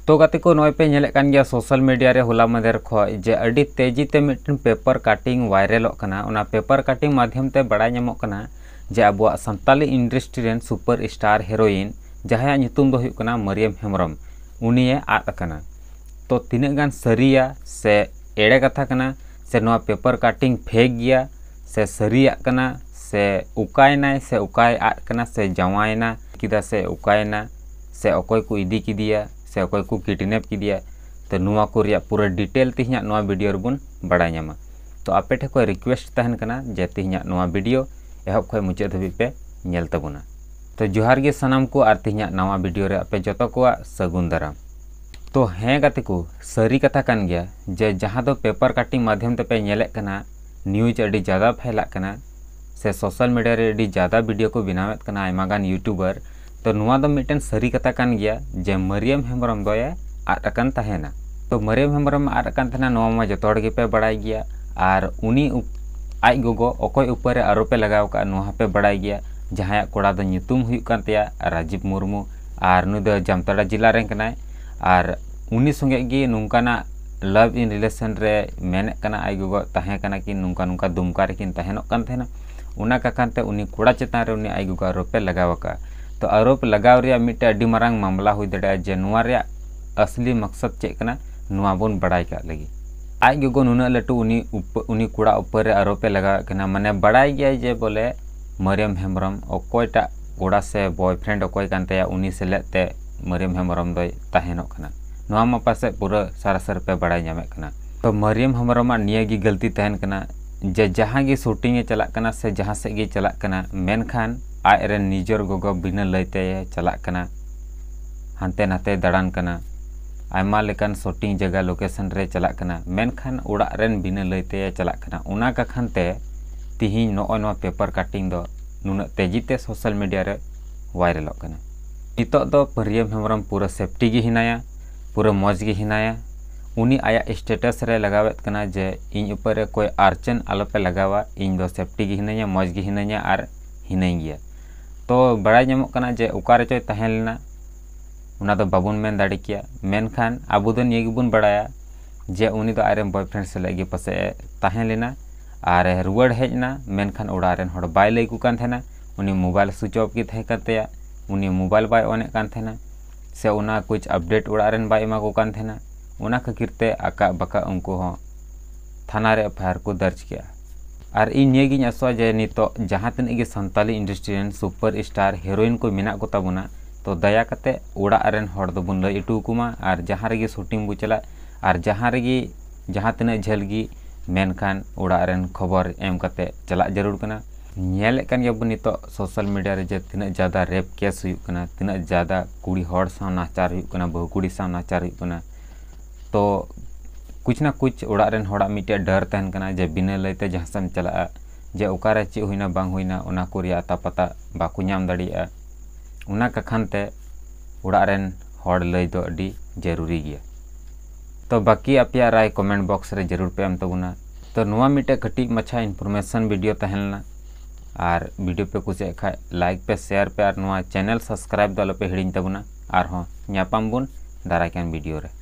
तो गाते को नॉय पे नेले कान गया सोशल मीडिया रे होला मदेर खो जे अडी तेजी ते मिटन पेपर कटिंग वायरल कना उना पेपर कटिंग माध्यम ते बड़ा ᱧᱟᱢᱚᱜ कना जे अबुआ संताली इंडस्ट्री रेन सुपर स्टार हेरोइन जहाया ᱧᱩᱛᱩᱢ दो हुई कना मरियम हेम्ब्रम उनिये आद कना। तो तिने गान सरिया से एड़े कथा कना से नोआ पेपर कटिंग फेक गया से सरिया कना से उकायना से उकाय आद कना से जवायना किदा से उकायना से अकोय को इदी किदिया से अकोय को किडनैप किदिया। तो नुआ को रिया पूरा डिटेल तिहिया नुआ वीडियो रबुन बड़ा ᱧᱟᱢᱟ। तो आपे ठे कोई रिक्वेस्ट तहन कना जे तिहिया नुआ वीडियो एहब खय मुचाद धबी पे नेल तबुना। तो जोहार गे सनाम को आर तिहिया नवा वीडियो रे आपे जतो को सगुन दाराम। तो हें गाते को सरी कथा कान गया जे जहां दो पेपर कटिंग माध्यम ते पे नेले कना न्यूज अडी ज़्यादा फैलाक कना से सोशल मीडिया रे अडी ज़्यादा वीडियो को बनावेत कना आयमा गान यूट्यूबर। तो नुआ दो मिटन सरी कथा कान गया जे मरियम हेम्ब्रम दोया आद अकन तहेना। तो मरियम हेम्ब्रम आद अकन तहेना नुआ मा जतो हड़ गे पे बड़ाय गया आर उनी आज गोगो अकोय ऊपर आरोपे लगाव का नुआ पे बड़ाय गया जहां कोड़ा दो ᱧᱩᱛᱩᱢ हुई कान तया राजीव मुर्मू आर नु दो जामताड़ा जिला रे कनाय आर उनी संगे गे नुंकाना लव इन रिलेशन रे मेने कना आई गोगो तहे कना कि नुंका नुंका दुमका रे किन तहेनो कान थेना उना काकानते उनी कोड़ा चेतान रे उनी आई गोगो आरोपे लगाव का। तो आरोप लगाव रे मिटे अडी मारांग मामला हुई दड़ा जे नुआ रे असली मकसद चे कना नुआ बोन बड़ाय का लगी आज गोगो नुना लटू उनी कोड़ा ऊपर आरोपे लगाव कना माने बड़ाय गया जे बोले मरियम हेम्ब्रम अकोयटा कोड़ा से बॉयफ्रेंड अकोय कान तया उनी सेलेते मरियम हेम्ब्रम दो तहेनो कना नुआ मा पासे पूरा सारासर पे बड़ाय ᱧᱟᱢᱮ कना। तो मरियम हेम्ब्रम निया गी गलती तहन कना जे जहां गी शूटिंग चला कना से जहां से गी चला कना मेनखान आज रे निजर गोगो बिना लैते चला कना हानते नाते दाड़ान कना आयमा लेकान शूटिंग जगह लोकेशन रे चला कना मेनखान उड़ा रेन बिना लैते चला कना उना का खानते तिहिन नो पेपर कटिंग दो नुना तेजीते सोशल मीडिया रे वायरल कना। नितो दो मरियम हेम्ब्रम पूरा सेफ्टी गी हिनाया पूरा मौज गी हिनाया उनी आया स्टेटस रे लगावेत कना जे इन ऊपर कोई आर्चन आलोपे लगावा इन दो सेफ्टी गी हिनाया मौज गी हिनाया आर हिनाई गया। तो बड़ा ᱧᱟᱢᱚᱜ कना जे उकारे चोय तहेन लेना उना दो बाबुन मेन दाड़ी किया मेनखान आबु दो निये गिबुन बड़ाया जे उनी दो आरे बॉयफ्रेंड से गे पसे तहेन लेना आर रुवाड़ हेजना मेनखान उड़ा रेन हड़ बाय लई कु कान थेना उनी मोबाइल स्विच ऑफ की थे कतेया उनी मोबाइल बाय ऑन कान थेना से उना कुछ अपडेट उड़ा रेन बाय एमा को कान थेना उना खातिर आका बाका उनको हो थाना रे एफआईआर को दर्ज किया। और इन निये गिन आसवा जे नितो जहां तने गे संताली इंडस्ट्री रेन सुपर स्टार हेरोइन को मेना को ताबुना तो दया कते उड़ा रेन हड़ दो बुन लई इटू कुमा और जहां रेगे शूटिंग बु चला और जहां रेगे जहां तने झेल गी मेनखान उड़ा रेन खबर एम कते चला जरूर कना। नेले कान गया बुन नितो सोशल मीडिया रे जे तिना ज्यादा रेप केस हुई कना तिना ज्यादा कुड़ी हड़ सा नाचार हुई कना बहु कुड़ी सा नाचार हुई कना। तो कुछ ना कुछ उड़ा रेन हड़ा मिटे डर तहन कना जे बिना लैते जहां सम चला जे उकारे चे हुईना बांग हुईना उना को रिया ता पता बाकु ᱧᱟᱢ दाड़िया उना कखानते उड़ा रेन हड़ लई दो अडी जरूरी गया। तो बाकी आपया राय कमेंट बॉक्स रे जरूर पे एम तबुना। तो नुआ मिटे कटी मछा इन्फॉर्मेशन वीडियो तहलना और वीडियो पे कुछ खा लाइक पे शेयर पे और नुआ चैनल सब्सक्राइब दो पे हिड़िन तबुना और हो ᱧᱟᱯᱟᱢ बुन दाराकान वीडियो रे।